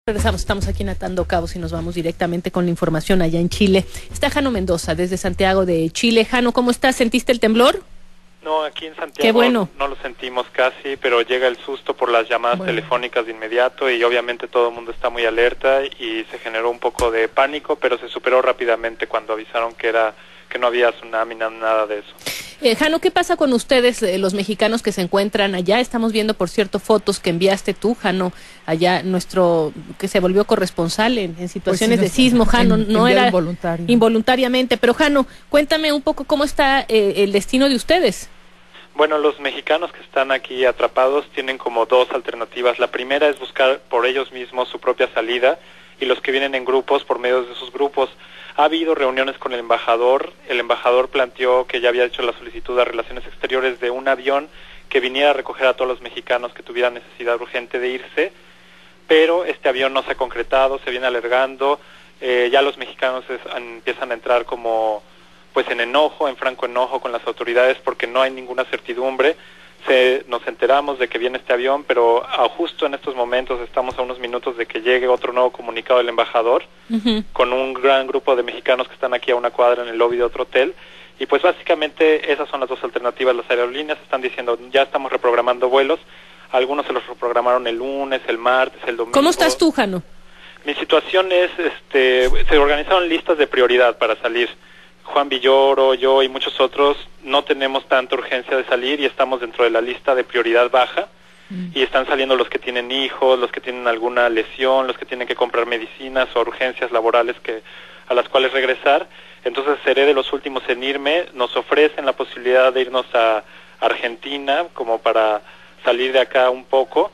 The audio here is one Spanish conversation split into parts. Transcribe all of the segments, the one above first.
Regresamos, estamos aquí en Atando Cabos y nos vamos directamente con la información allá en Chile. Está Jano Mendoza desde Santiago de Chile. Jano, ¿cómo estás? ¿Sentiste el temblor? No, aquí en Santiago Qué bueno. no lo sentimos casi, pero llega el susto por las llamadas telefónicas de inmediato y obviamente todo el mundo está muy alerta y se generó un poco de pánico, pero se superó rápidamente cuando avisaron que no había tsunami, nada de eso. Jano, ¿qué pasa con ustedes, los mexicanos que se encuentran allá? Estamos viendo, por cierto, fotos que enviaste tú, Jano, allá, que se volvió corresponsal en situaciones de sismo. Jano, no era involuntariamente, pero Jano, cuéntame un poco cómo está el destino de ustedes. Bueno, los mexicanos que están aquí atrapados tienen como dos alternativas. La primera es buscar por ellos mismos su propia salida, y los que vienen en grupos, por medio de sus grupos. Ha habido reuniones con el embajador planteó que ya había hecho la solicitud a Relaciones Exteriores de un avión que viniera a recoger a todos los mexicanos que tuvieran necesidad urgente de irse, pero este avión no se ha concretado, se viene alargando, ya los mexicanos empiezan a entrar como pues en franco enojo con las autoridades porque no hay ninguna certidumbre. Nos enteramos de que viene este avión, pero justo en estos momentos estamos a unos minutos de que llegue otro nuevo comunicado del embajador, con un gran grupo de mexicanos que están aquí a una cuadra en el lobby de otro hotel, y pues básicamente esas son las dos alternativas. Las aerolíneas están diciendo, ya estamos reprogramando vuelos, algunos se los reprogramaron el lunes, el martes, el domingo. ¿Cómo estás tú, Jano? Mi situación es, se organizaron listas de prioridad para salir. Juan Villoro, yo y muchos otros no tenemos tanta urgencia de salir y estamos dentro de la lista de prioridad baja, y están saliendo los que tienen hijos, los que tienen alguna lesión, los que tienen que comprar medicinas o urgencias laborales a las cuales regresar. Entonces seré de los últimos en irme. Nos ofrecen la posibilidad de irnos a Argentina como para salir de acá un poco,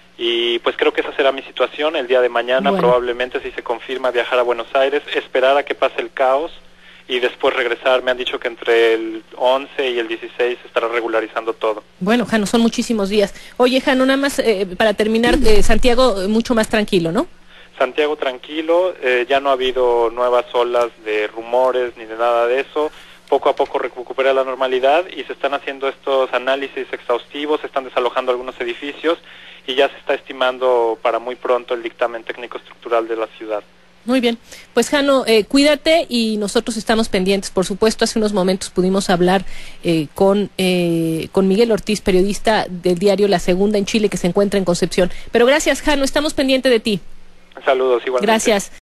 y pues creo que esa será mi situación el día de mañana. Probablemente, si se confirma, viajar a Buenos Aires, esperar a que pase el caos y después regresar. Me han dicho que entre el 11 y el 16 se estará regularizando todo. Bueno, Jano, son muchísimos días. Oye, Jano, nada más para terminar, Santiago mucho más tranquilo, ¿no? Santiago tranquilo, ya no ha habido nuevas olas de rumores ni de nada de eso. Poco a poco recupera la normalidad y se están haciendo estos análisis exhaustivos, se están desalojando algunos edificios y ya se está estimando para muy pronto el dictamen técnico estructural de la ciudad. Muy bien, pues Jano, cuídate y nosotros estamos pendientes. Por supuesto, hace unos momentos pudimos hablar con Miguel Ortiz, periodista del diario La Segunda en Chile, que se encuentra en Concepción. Pero gracias, Jano, estamos pendientes de ti. Saludos, igualmente. Gracias.